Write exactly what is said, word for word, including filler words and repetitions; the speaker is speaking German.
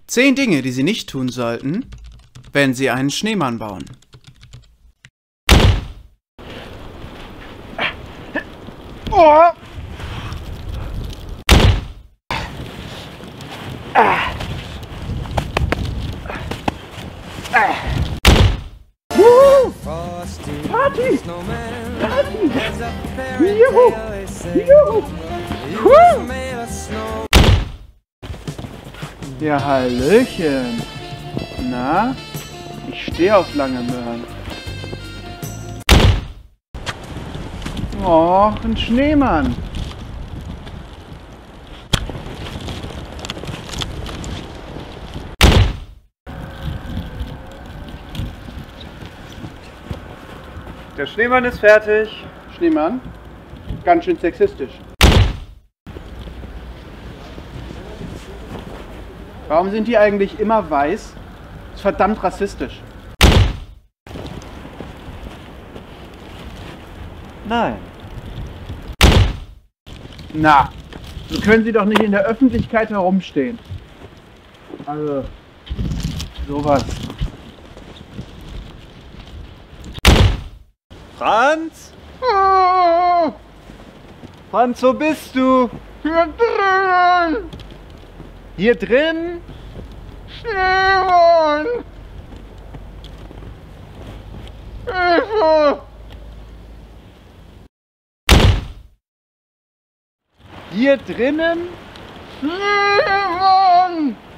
Zehn Dinge, die Sie nicht tun sollten, wenn Sie einen Schneemann bauen. Oh. Ah. Ah. Woo. Party! Party! Juhu! Juhu! Woo. Ja, hallöchen! Na? Ich stehe auf lange Möhren. Och, ein Schneemann! Der Schneemann ist fertig. Schneemann? Ganz schön sexistisch. Warum sind die eigentlich immer weiß? Das ist verdammt rassistisch. Nein. Na, so können Sie doch nicht in der Öffentlichkeit herumstehen. Also, sowas. Franz? Oh. Franz, wo bist du? Hier drin! Hier drin? Schneemann! Hilfe! Hier drinnen? Schneemann!